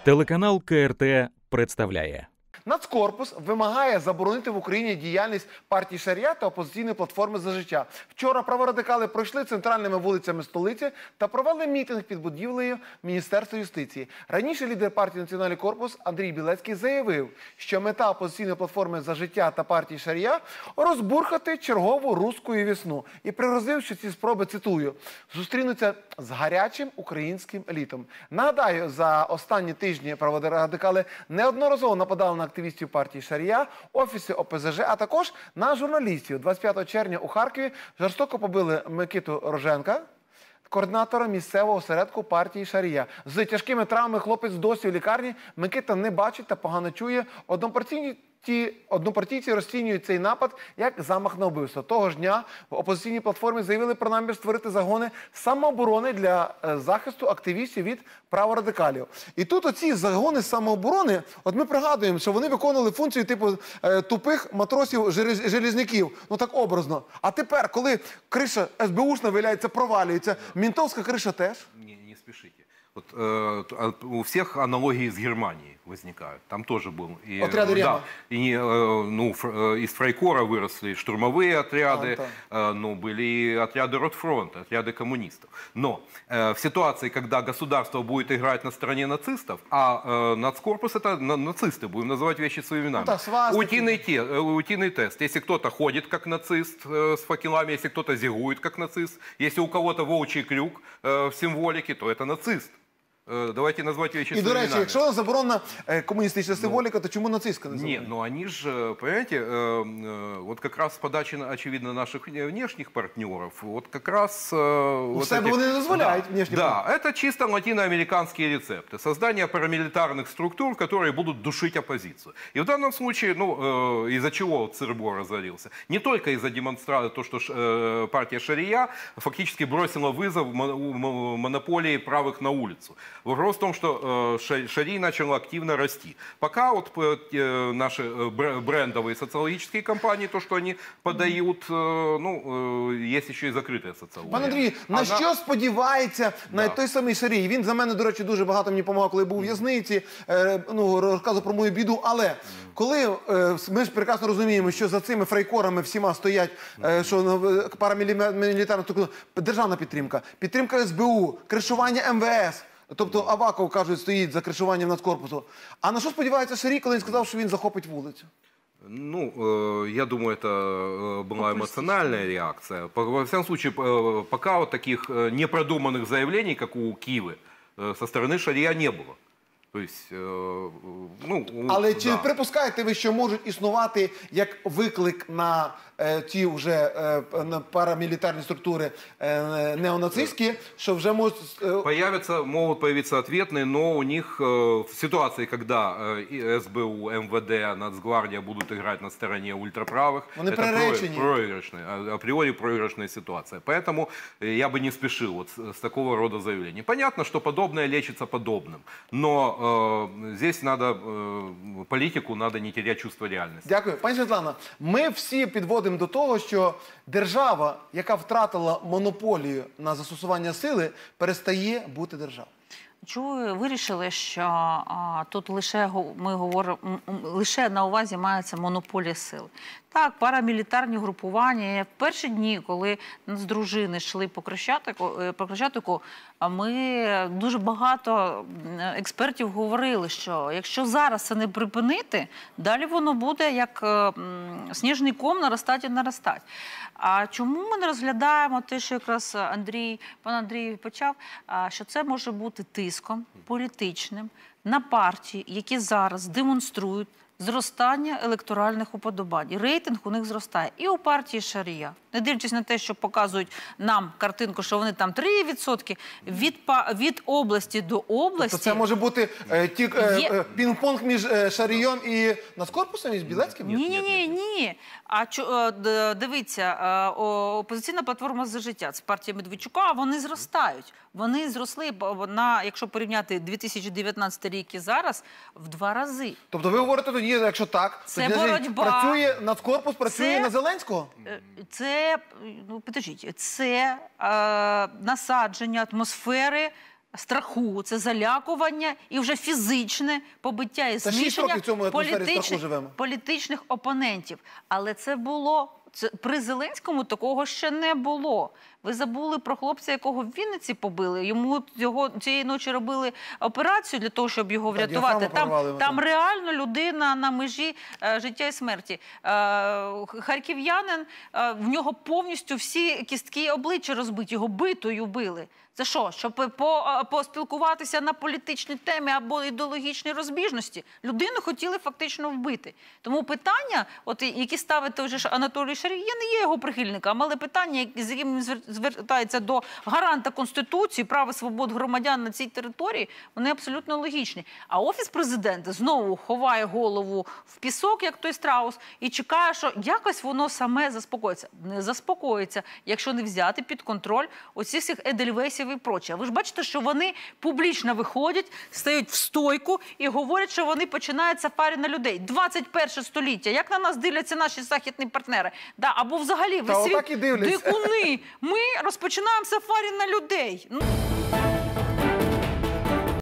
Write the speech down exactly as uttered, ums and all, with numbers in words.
Телеканал Ка Ер Те представляє. Нацкорпус вимагає заборонити в Україні діяльність партії Шарія та опозиційної платформи «За життя». Вчора праворадикали пройшли центральними вулицями столиці та провели мітинг під будівлею Міністерства юстиції. Раніше лідер партії «Національний корпус» Андрій Білецький заявив, що мета опозиційної платформи «За життя» та партії Шарія – розбурхати чергову руську весну. І пригрозив, що ці спроби, цитую, зустрінуться з гарячим українським літом. Нагадаю, за останні тижні праворадикали неодноразово нападали на активістів партії Шарія, офіси О Пе Зе Же, а також на журналістів. двадцять п'ятого червня у Харкові жорстоко побили Микиту Роженка, координатора місцевого осередку партії Шарія. З тяжкими травмами хлопець досі в лікарні. Микита не бачить та погано чує. Однопартійні Ті однопартійці розцінюють цей напад як замах на вбивство. Того ж дня в опозиційній платформі заявили про намір створити загони самооборони для захисту активістів від праворадикалів. І тут оці загони самооборони, от ми пригадуємо, що вони виконували функцію типу тупих матросів-железняків, ну так образно. А тепер, коли криша Ес Бе Ушна, виявляється, провалюється, мінтовська криша теж? Не, не спешите. Вот, э, у всех аналогии с Германией возникают. Там тоже был. И, отряды Рема. Да, и, э, ну, фр, э, из Фрайкора выросли штурмовые отряды, а, э, ну, были и отряды Ротфронта, отряды коммунистов. Но э, в ситуации, когда государство будет играть на стороне нацистов, а э, нацкорпус это на, нацисты, будем называть вещи своими именами. Ну, да, утиный, те, э, утиный тест. Если кто-то ходит как нацист э, с факелами, если кто-то зигует как нацист, если у кого-то волчий крюк э, в символике, то это нацист. Давайте назвать вещи І, своими до речі, именами. якщо заборонена комуністична символіка, то чому нацистська не заборонена? Нет, но они же, понимаете, вот как раз с подачи, очевидно, наших внешних партнеров, вот как раз... У вот себе вони не дозволяють внешні Да, партнери. это чисто латиноамериканские рецепты. Создание парамилитарных структур, которые будут душить оппозицию. И в данном случае, ну, из-за чего ЦРБО разорился? Не только из-за демонстрации, то, что партия Шария фактически бросила вызов монополии правых на улицу. Вопрос в том, что э, Шарий начал активно расти. Пока вот э, наши брендовые социологические компании, то, что они подают, э, ну, э, есть еще и закрытая социология. Пане Андрію, на Она... що сподівається да. на той самий Шарій? Він за мене, до речі, дуже багато мені допомагав, коли був у в'язниці, е, ну, розказував про мою біду, але коли е, ми ж прекрасно розуміємо, що за цими фрайкорами всіма стоять, е, що парамілітарна державна підтримка, підтримка Ес Бе У, кришування Ем Ве Ес, тобто Аваков, кажуть, стоїть за кришуванням Нацкорпусу. А на що сподівається Шарій, коли він сказав, що він захопить вулицю? Ну, э, я думаю, это была эмоциональная реакция. Во всяком случае, э, пока вот таких э, непродуманных заявлений, как у Кивы, э, со стороны Шария не было. То есть, э, ну, Але чи да. припускаєте ви, що можуть існувати як виклик на е, ті вже е, на парамілітарні структури е, неонацистські, що вже можуть... Е... Появятся, могут появиться ответные, но у них э, в ситуации, когда э, Эс Бе У, Эм Вэ Дэ, Нацгвардия будут играть на стороне ультраправых, Вони это приречені. проигрышная, априори проигрышная ситуация. Поэтому я бы не спешил вот с, с такого рода заявлений. Понятно, что подобное лечится подобным, но э, здесь надо, э, политику надо не терять чувство реальности. Дякую. Пані Світлана, ми всі підводимо до того, що держава, яка втратила монополію на застосування сили, перестає бути державою. Чому ви вирішили, що а, тут лише ми говоримо, лише на увазі мається монополія сил? Так, парамілітарні групування. В перші дні, коли з дружини йшли по Хрещатику, по Хрещатику, ми дуже багато експертів говорили, що якщо зараз це не припинити, далі воно буде як сніжний ком наростати і наростати. А чому ми не розглядаємо те, що якраз Андрій, пан Андрій почав, що це може бути тиском політичним на партії, які зараз демонструють зростання електоральних уподобань. Рейтинг у них зростає. І у партії Шарія. Не дивлячись на те, що показують нам картинку, що вони там три відсотки, від, від області до області... Тобто це може бути е, ті, е, є... е, пінг-понг між е, Шарієм і Нацкорпусом, із Білецьким? Ні, ні, ні, ні. А чо, дивіться, опозиційна платформа «За життя» – це партія Медведчука, вони зростають. Вони зросли, на, якщо порівняти дві тисячі дев'ятнадцятий рік і зараз, в два рази. Тобто ви говорите тоді, якщо так, це тоді, боротьба. Працює Нацкорпус, працює це, на Зеленського? Це, ну, підождіть, це е, насадження атмосфери страху, це залякування і вже фізичне побиття і Та шість змішання років в цьому атмосфері страху політичних, живемо. політичних опонентів. Але це було, це, при Зеленському такого ще не було. Ви забули про хлопця, якого в Вінниці побили. Йому його цієї ночі робили операцію для того, щоб його врятувати. діафрагму прорвали, Там, там реально людина на межі е, життя і смерті. Е, харків'янин, е, в нього повністю всі кістки обличчя розбиті, його битою били. Це що, щоб по, поспілкуватися на політичні теми або ідеологічні розбіжності? Людину хотіли фактично вбити. Тому питання, от, які ставить той же Анатолій Шарій, я не є його прихильником, але питання, з яким він звертається до гаранта Конституції, прав і свобод громадян на цій території, вони абсолютно логічні. А Офіс президента знову ховає голову в пісок, як той страус, і чекає, що якось воно саме заспокоїться. Не заспокоїться, якщо не взяти під контроль оці всіх едельвейсів і проче. Ви ж бачите, що вони публічно виходять, стають в стойку і говорять, що вони починають сафарі на людей. двадцять перше століття. Як на нас дивляться наші західні партнери? Да, або взагалі, ви Та світ отак і дивляться. дикуни. Ми розпочинаємо сафарі на людей. Ну...